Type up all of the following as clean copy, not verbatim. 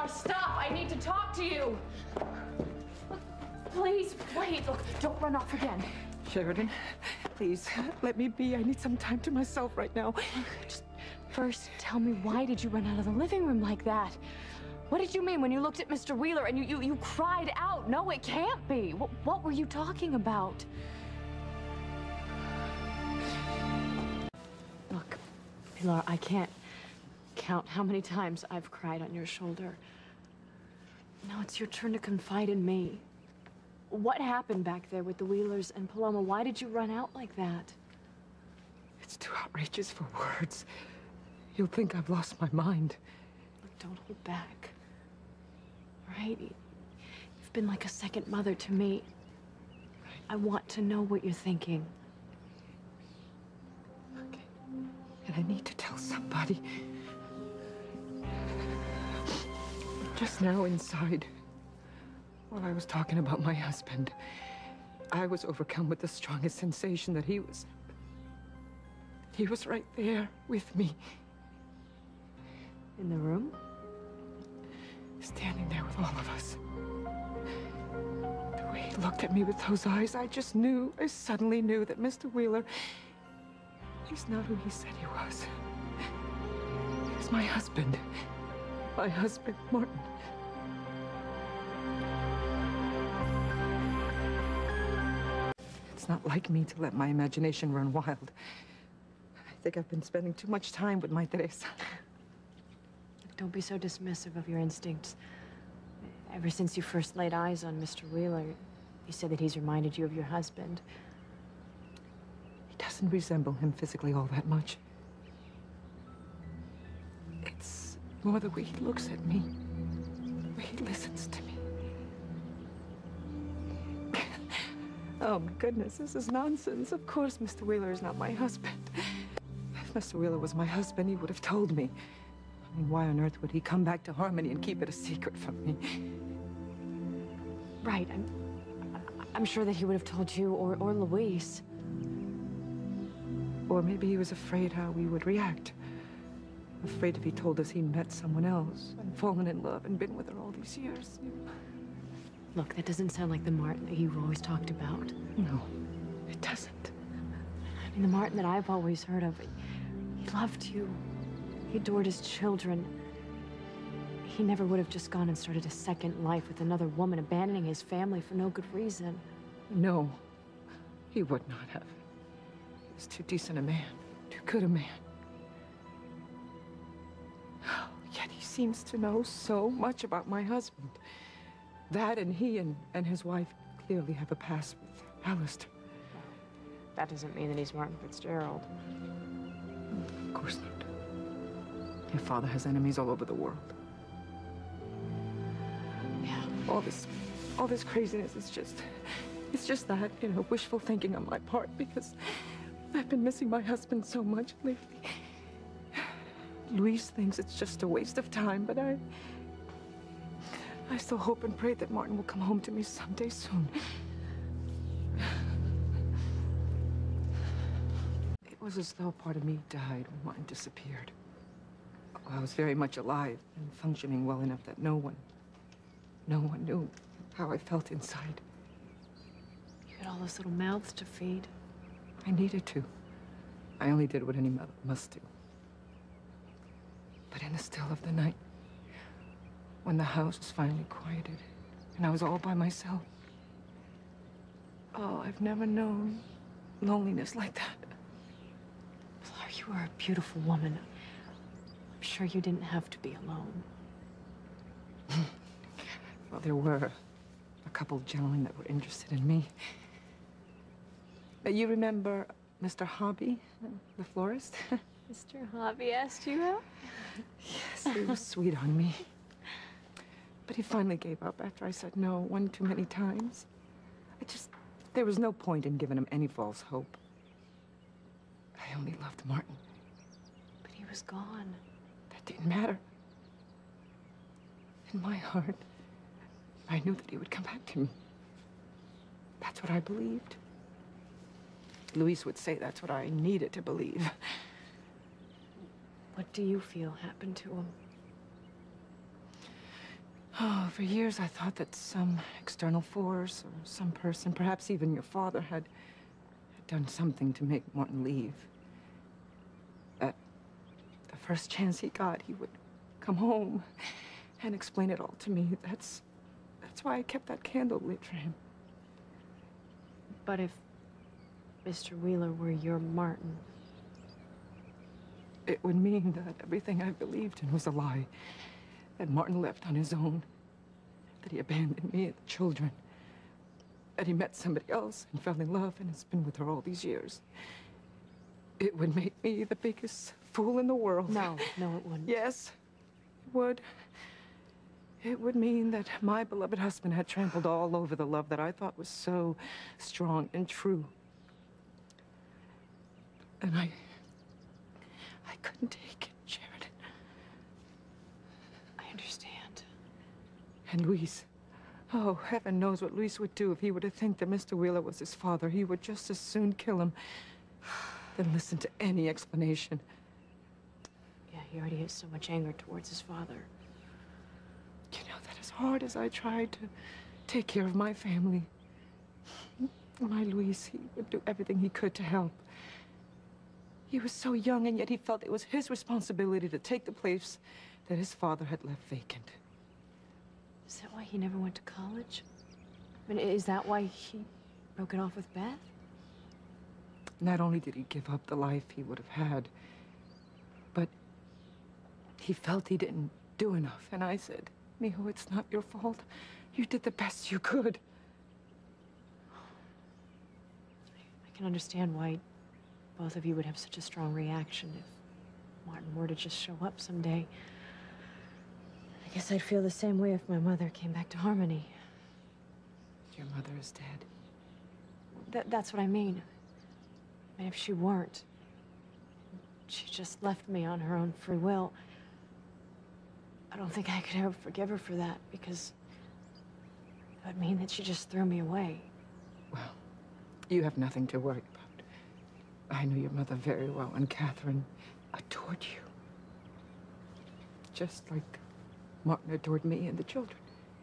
Pilar, stop! I need to talk to you! Please, wait. Look, don't run off again. Sheridan, please, let me be. I need some time to myself right now. Just first, tell me, why did you run out of the living room like that? What did you mean when you looked at Mr. Wheeler and you cried out? No, it can't be. What were you talking about? Look, Pilar, I can't count how many times I've cried on your shoulder. Now it's your turn to confide in me. What happened back there with the Wheelers and Paloma? Why did you run out like that? It's too outrageous for words. You'll think I've lost my mind. Look, don't hold back. Right? You've been like a second mother to me. I want to know what you're thinking. Okay. And I need to tell somebody. Just now inside, while I was talking about my husband, I was overcome with the strongest sensation that he was right there with me. In the room? Standing there with all of us. The way he looked at me with those eyes, I just knew, I suddenly knew that Mr. Wheeler, he's not who he said he was. He's my husband. My husband, Martin. It's not like me to let my imagination run wild. I think I've been spending too much time with my Teresa. Don't be so dismissive of your instincts. Ever since you first laid eyes on Mr. Wheeler, you said that he's reminded you of your husband. He doesn't resemble him physically all that much. It's more the way he looks at me, the way he listens to me. Oh, my goodness, this is nonsense. Of course, Mr. Wheeler is not my husband. If Mr. Wheeler was my husband, he would have told me. I mean, why on earth would he come back to Harmony and keep it a secret from me? Right, I'm sure that he would have told you or Luis. Or maybe he was afraid how we would react. Afraid if he told us he met someone else and fallen in love and been with her all these years. Look, that doesn't sound like the Martin that you've always talked about. No, it doesn't. I mean, the Martin that I've always heard of, he loved you. He adored his children. He never would have just gone and started a second life with another woman, abandoning his family for no good reason. No, he would not have. He was too decent a man, too good a man. Yet he seems to know so much about my husband. That and he and his wife clearly have a past with Alistair. That doesn't mean that he's Martin Fitzgerald. Of course not. Your father has enemies all over the world. Yeah. All this craziness is it's just that, you know, wishful thinking on my part because I've been missing my husband so much lately. Luis thinks it's just a waste of time, but I still hope and pray that Martin will come home to me someday soon. It was as though part of me died when Martin disappeared. I was very much alive and functioning well enough that no one knew how I felt inside. You had all those little mouths to feed. I needed to. I only did what any mother must do. But in the still of the night, when the house was finally quieted and I was all by myself, oh, I've never known loneliness like that. Pilar, you were a beautiful woman. I'm sure you didn't have to be alone. Well, there were a couple of gentlemen that were interested in me. You remember Mr. Hobby, the florist? Mr. Hobby asked you out? Yes, he was sweet on me. But he finally gave up after I said no one too many times. There was no point in giving him any false hope. I only loved Martin. But he was gone. That didn't matter. In my heart, I knew that he would come back to me. That's what I believed. Luis would say that's what I needed to believe. What do you feel happened to him? Oh, for years I thought that some external force or some person, perhaps even your father, had done something to make Martin leave. That the first chance he got, he would come home and explain it all to me. That's why I kept that candle lit for him. But if Mr. Wheeler were your Martin... It would mean that everything I believed in was a lie. That Martin left on his own. That he abandoned me and the children. That he met somebody else and fell in love and has been with her all these years. It would make me the biggest fool in the world. No, no, it wouldn't. Yes, it would. It would mean that my beloved husband had trampled all over the love that I thought was so strong and true. And I couldn't take it, Sheridan. I understand. And Luis. Oh, heaven knows what Luis would do if he were to think that Mr. Wheeler was his father. He would just as soon kill him than listen to any explanation. Yeah, he already has so much anger towards his father. You know, that as hard as I tried to take care of my family, my Luis, he would do everything he could to help. He was so young, and yet he felt it was his responsibility to take the place that his father had left vacant. Is that why he never went to college? I mean, is that why he broke it off with Beth? Not only did he give up the life he would have had, but he felt he didn't do enough. And I said, Mijo, it's not your fault. You did the best you could. I can understand why both of you would have such a strong reaction if Martin were to just show up someday. I guess I'd feel the same way if my mother came back to Harmony. Your mother is dead. That's what I mean. I mean, if she weren't, she just left me on her own free will. I don't think I could ever forgive her for that, because it would mean that she just threw me away. Well, you have nothing to worry about. I knew your mother very well, and Catherine adored you. Just like Martin adored me and the children.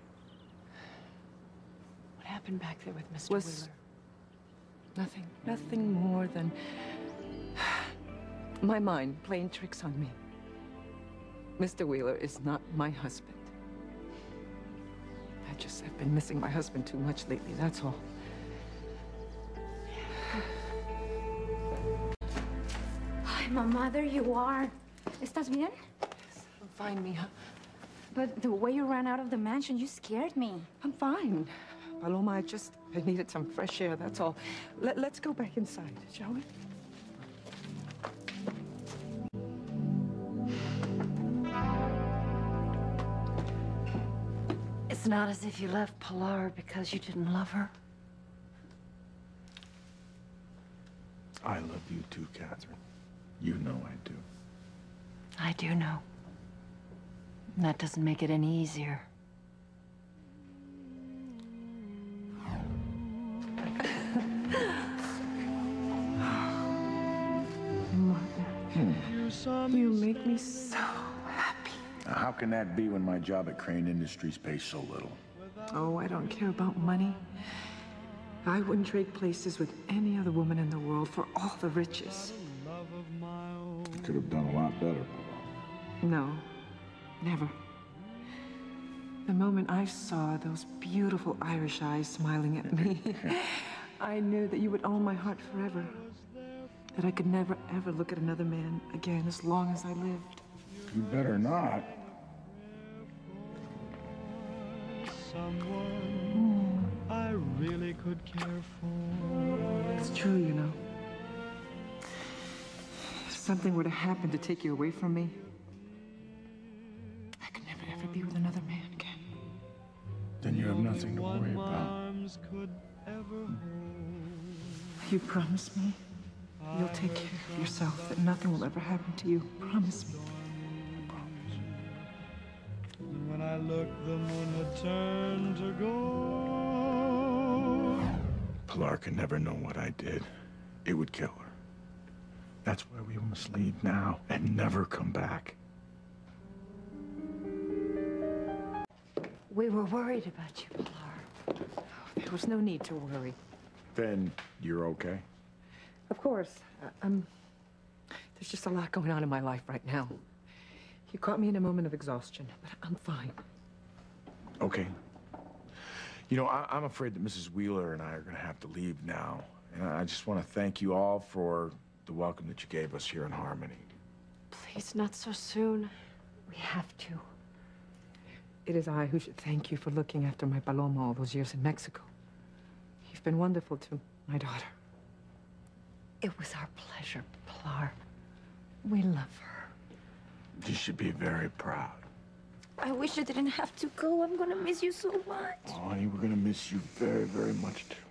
What happened back there with Mr. Was Wheeler? Nothing more than my mind playing tricks on me. Mr. Wheeler is not my husband. I've been missing my husband too much lately, that's all. Ay, mamá, there you are. ¿Estás bien? Yes, I'm fine, mija. But the way you ran out of the mansion, you scared me. I'm fine. Paloma, I needed some fresh air, that's all. Let's go back inside, shall we? It's not as if you left Pilar because you didn't love her. I love you too, Catherine. You know I do. I do know. And that doesn't make it any easier. You make me so happy. Now, how can that be when my job at Crane Industries pays so little? Oh, I don't care about money. I wouldn't trade places with any other woman in the world for all the riches. You could have done a lot better. No, never. The moment I saw those beautiful Irish eyes smiling at me, I knew that you would own my heart forever. That I could never, ever look at another man again as long as I lived. You better not. Someone I really could care for. It's true, you know. If something were to happen to take you away from me, I could never, ever be with another man again. Then you have nothing to worry My about. arms could ever hold. You promise me you'll take care of yourself, that nothing will ever happen to you. Promise me. And when I looked, the moon had turned to gold. Pilar can never know what I did. It would kill her. That's why we must leave now and never come back. We were worried about you, Pilar. There was no need to worry. Then you're okay? Of course. There's just a lot going on in my life right now. You caught me in a moment of exhaustion, but I'm fine. Okay. You know, I'm afraid that Mrs. Wheeler and I are going to have to leave now. And I just want to thank you all for the welcome that you gave us here in Harmony. Please, not so soon. We have to. It is I who should thank you for looking after my Paloma all those years in Mexico. You've been wonderful to my daughter. It was our pleasure, Pilar. We love her. You should be very proud. I wish I didn't have to go. I'm gonna miss you so much. Oh, honey, we're going to miss you very, very much, too.